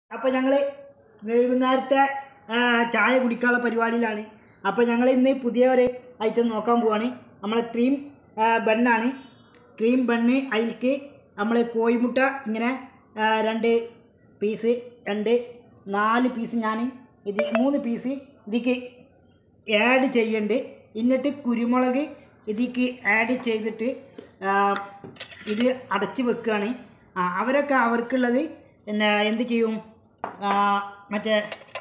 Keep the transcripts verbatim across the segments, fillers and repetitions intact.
അപ്പോൾ ഞങ്ങൾ വൈകുന്നേരത്തെ ചായ കുടിക്കാനുള്ള പരിപാടിയിലാണ്. അപ്പോൾ ഞങ്ങൾ ഇന്ന് പുതിയ ഒരു ഐറ്റം നോക്കാൻ പോവാണ്. നമ്മളെ ക്രീം ബണ്ണാണ്. ക്രീം ബണ്ണ് അതിലേക്ക് നമ്മൾ കോഴിമുട്ട ഇങ്ങനെ രണ്ട് പീസ് രണ്ട് നാല് പീസ് ഞാൻ ഇത് മൂന്ന് പീസ് ഇതിക്ക് ആഡ് ചെയ്യുന്നുണ്ട്. എന്നിട്ട് കുരുമുളക് ഇതിക്ക് ആഡ് ചെയ്തിട്ട് ഇത് അടച്ച് വെക്കുകയാണ്. അവരൊക്കെ അവർക്കുള്ളത് പിന്നെ എന്ത് ചെയ്യും, മറ്റേ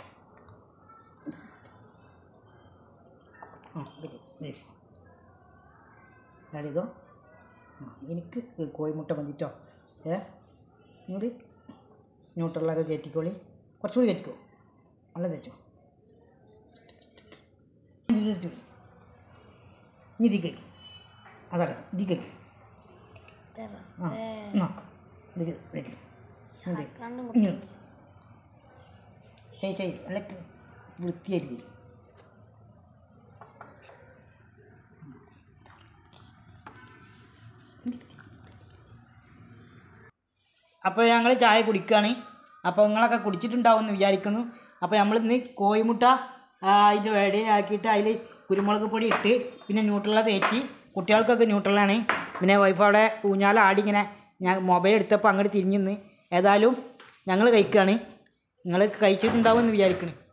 ആഡ് ചെയ്തോ. എനിക്ക് കോഴിമുട്ട മതിട്ടോ. ഏ ഇങ്ങോട്ട് ന്യൂട്രലൊക്കെ കയറ്റിക്കോളി, കുറച്ചുകൂടി കയറ്റിക്കോ, നല്ല തേച്ചോ. ഇനി ഇതിക്ക് അതാണ് ഇതിക്ക് ആ എന്നാ ഇതിക്ക് ഇതിക്ക് ചെയ് ചെയ് നല്ല വൃത്തിയായിട്ട്. അപ്പോൾ ഞങ്ങൾ ചായ കുടിക്കുകയാണ്. അപ്പോൾ നിങ്ങളൊക്കെ കുടിച്ചിട്ടുണ്ടാവുമെന്ന് വിചാരിക്കുന്നു. അപ്പോൾ നമ്മളിന്ന് കോഴിമുട്ട അതിൻ്റെ ഇടയിലാക്കിയിട്ട് അതിൽ കുരുമുളക് പൊടി ഇട്ട് പിന്നെ ന്യൂട്രല തേച്ച്, കുട്ടികൾക്കൊക്കെ ന്യൂട്രലാണ്. പിന്നെ വൈഫ് അവിടെ ഊഞ്ഞാല ആടി ഇങ്ങനെ ഞാൻ മൊബൈൽ എടുത്തപ്പോൾ അങ്ങോട്ട് തിരിഞ്ഞിന്ന്. ഏതായാലും ഞങ്ങൾ കഴിക്കുകയാണ്. നിങ്ങൾ കഴിച്ചിട്ടുണ്ടാവുമെന്ന് വിചാരിക്കണം.